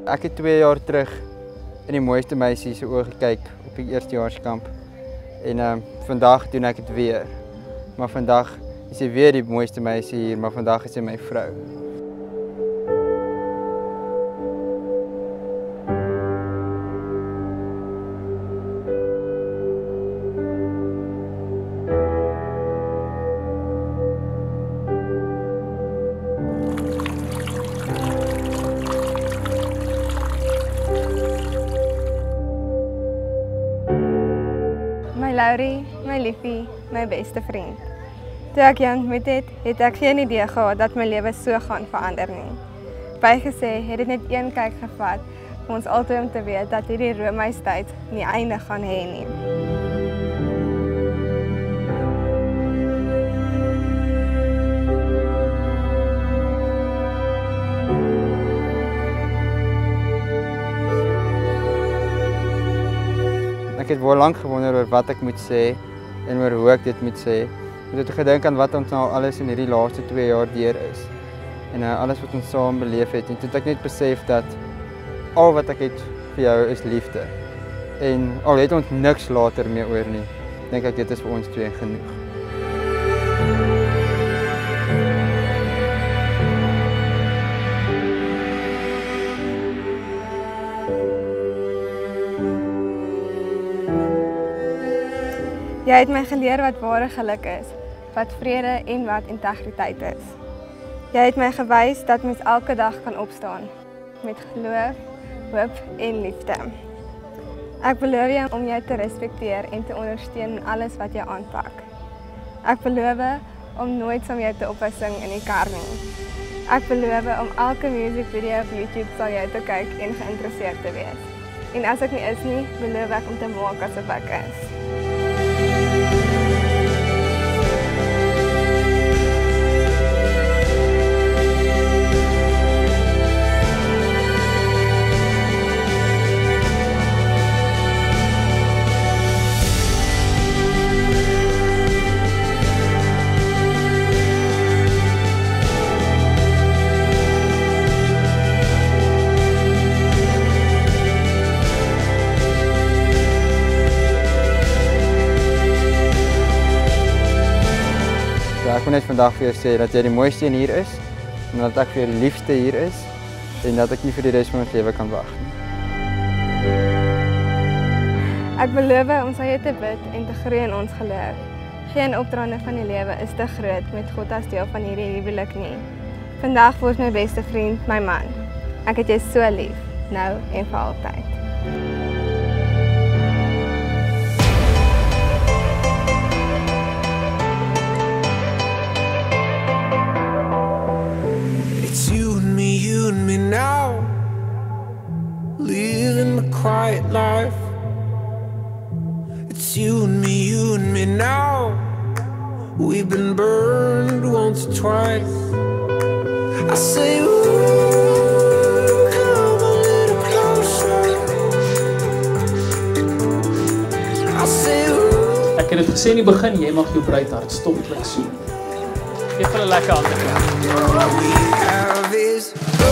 Ek het 2 jaar terug in die mooiste meisie se oë gekyk op die eerstejaarskamp. En vandag doen ek dit weer. Maar vandag is sy weer die mooiste meisie hier, maar vandag is sy my vrou. My Laurie, my liefie, my beste vriend. Toe ek jou ontmoet het ek geen idee gehad dat my lewe so gaan verander nie. Bygesê het dit net een kyk gevat vir ons albei om te weet dat hierdie Romeistyd nie einde gaan hê nie. Ek het baie lank gewonder oor wat ek moet sê en oor hoe ek dit moet sê. Ek het gedink aan wat ons nou alles in hierdie laaste 2 jaar deur is. En alles wat ons saam beleef het. En toe het ek net besef dat al wat ek het vir jou is liefde. En al het ons niks later meer oor nie, dink ek dit is vir ons twee genoeg. Jy het my geleer wat ware geluk is, wat vrede en wat integriteit is. Jy het my gewys dat mens elke dag kan opstaan, met geloof, hoop en liefde. Ek beloof jou om jou te respekteer en te ondersteun in alles wat jy aanpak. Ek beloof om nooit saam jou te ophou sing in die kar nie. Ek beloof om elke musiekvideo op YouTube sal jou te kyk en geïnteresseerd te wees. En as ek nie is nie, beloof ek om te maak asof ek is. Ek wil net vandag vir jou sê dat jy die mooiste een hier is, en dat ek vir jou die liefste hier is, en dat ek nie vir die res van ons lewe kan wag nie. Ek beloof om saam jou te bid en te groei in ons geloof. Geen opdraande van die lewe is te groot met God as deel van hierdie huwelik nie. Vandag word my beste vriend my man. Ek het jou so lief, nou en vir altyd. You and me now, living the quiet life. It's you and me now. We've been burned once or twice. I say, ooh, come a little closer. I say, ooh. Ek het dit gesê in die begin, jy mag jou bruidhart stopklik soen. Geef hulle lekker hande klap. All we have is